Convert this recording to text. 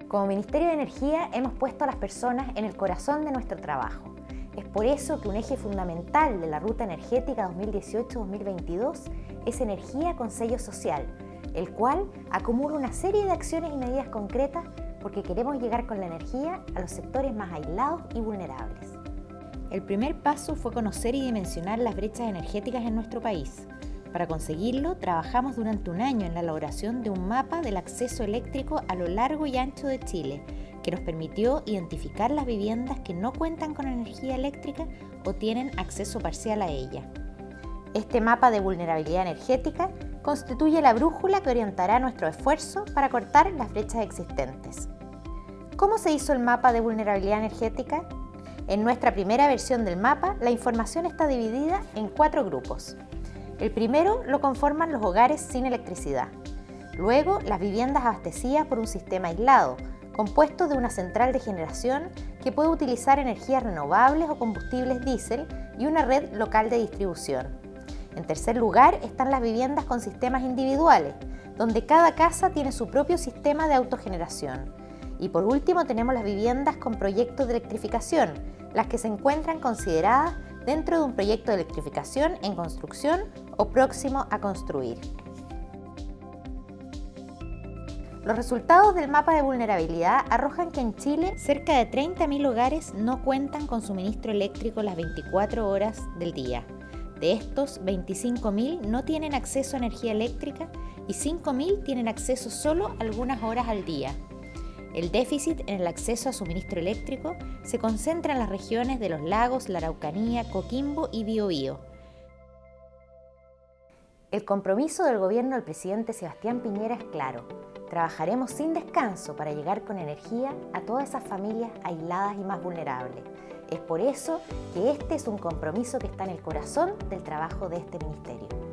Como Ministerio de Energía hemos puesto a las personas en el corazón de nuestro trabajo. Es por eso que un eje fundamental de la Ruta Energética 2018-2022 es energía con sello social, el cual acumula una serie de acciones y medidas concretas porque queremos llegar con la energía a los sectores más aislados y vulnerables. El primer paso fue conocer y dimensionar las brechas energéticas en nuestro país. Para conseguirlo, trabajamos durante un año en la elaboración de un mapa del acceso eléctrico a lo largo y ancho de Chile, que nos permitió identificar las viviendas que no cuentan con energía eléctrica o tienen acceso parcial a ella. Este mapa de vulnerabilidad energética constituye la brújula que orientará nuestro esfuerzo para cortar las brechas existentes. ¿Cómo se hizo el mapa de vulnerabilidad energética? En nuestra primera versión del mapa, la información está dividida en 4 grupos. El primero lo conforman los hogares sin electricidad. Luego, las viviendas abastecidas por un sistema aislado, compuesto de una central de generación que puede utilizar energías renovables o combustibles diésel y una red local de distribución. En tercer lugar están las viviendas con sistemas individuales, donde cada casa tiene su propio sistema de autogeneración. Y por último tenemos las viviendas con proyectos de electrificación, las que se encuentran consideradas dentro de un proyecto de electrificación en construcción o próximo a construir. Los resultados del mapa de vulnerabilidad arrojan que en Chile cerca de 30.000 hogares no cuentan con suministro eléctrico las 24 horas del día. De estos, 25.000 no tienen acceso a energía eléctrica y 5.000 tienen acceso solo algunas horas al día. El déficit en el acceso a suministro eléctrico se concentra en las regiones de los lagos, la Araucanía, Coquimbo y Biobío. El compromiso del gobierno del presidente Sebastián Piñera es claro. Trabajaremos sin descanso para llegar con energía a todas esas familias aisladas y más vulnerables. Es por eso que este es un compromiso que está en el corazón del trabajo de este ministerio.